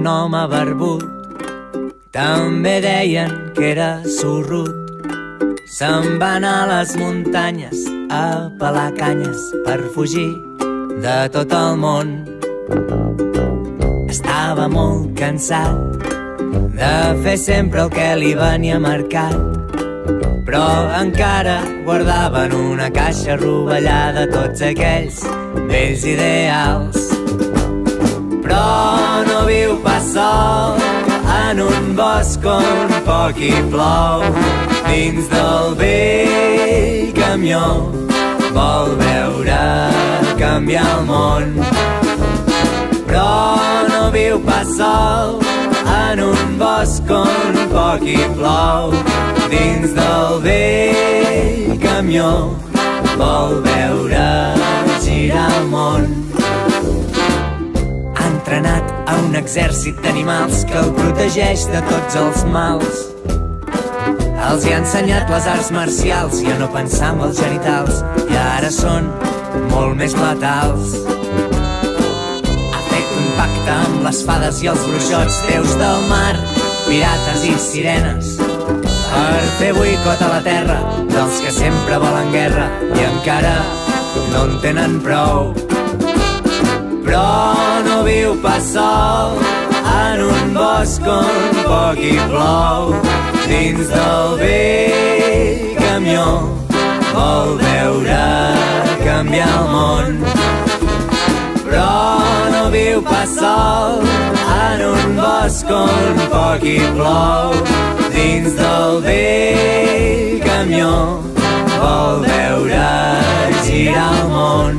un home barbut. També deien que era sorrut. Se'n va anar a les muntanyes a pelar canyes per fugir de tot el món. Estava molt cansat de fer sempre el que li venia marcat, però encara guardava en una caixa rovellada tots aquells vells ideals. Però no viu pas sol en un bosc on poc hi plou. Dins del vell camió vol veure canviar el món. Però no viu pas sol en un bosc on poc hi plou. Dins del vell camió vol veure girar el món. Ha entrenat a un exèrcit d'animals que el protegeix de tots els mals. Els hi ha ensenyat les arts marcials i a no pensar en els genitals, i ara són molt més letals. Ha fet un pacte amb les fades i els bruixots, déus del mar, pirates i sirenes, per fer boicot a la terra dels que sempre volen guerra i encara no en tenen prou. Però no viu pas sol en un bosc on poc hi plou. Dins del vell camió vol veure canviar el món. Però no viu pas sol en un bosc on poc hi plou. Dins del vell camió vol veure girar el món.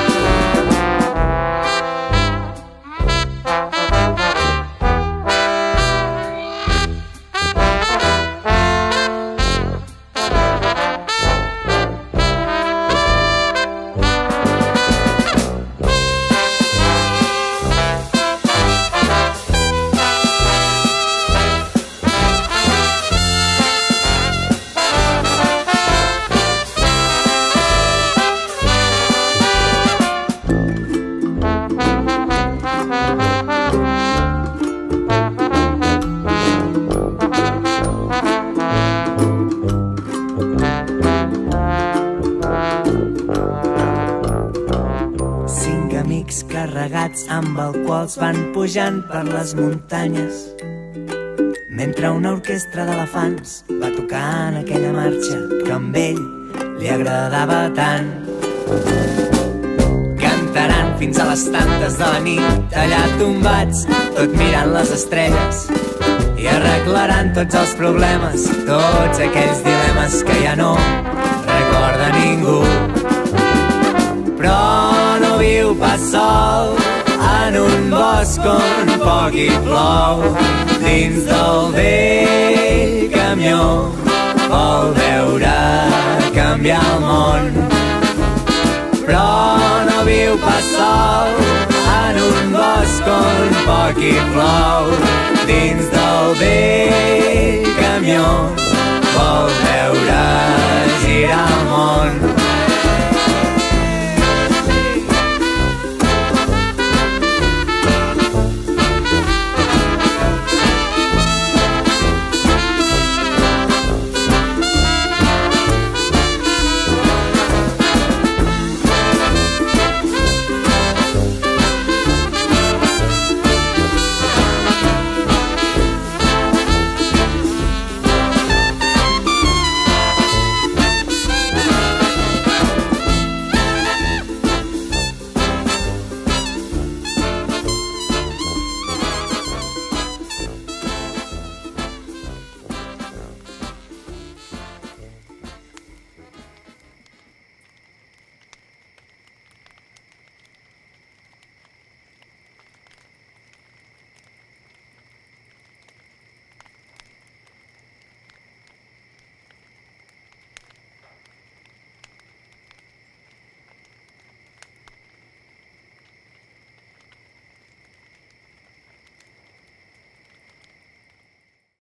Carregats amb alcohols van pujant per les muntanyes, mentre una orquestra d'elefants va tocant aquella marxa que a ell li agradava tant. Cantaran fins a les tantes de la nit, allà tombats, tot mirant les estrelles, i arreglaran tots els problemes, tots aquells dilemes que ja no recorda ningú. Però no viu pas sol en un bosc on poc hi plou. Dins del vell camió vol veure canviar el món. Però no viu pas sol en un bosc on poc hi plou. Dins del vell camió vol veure girar el món.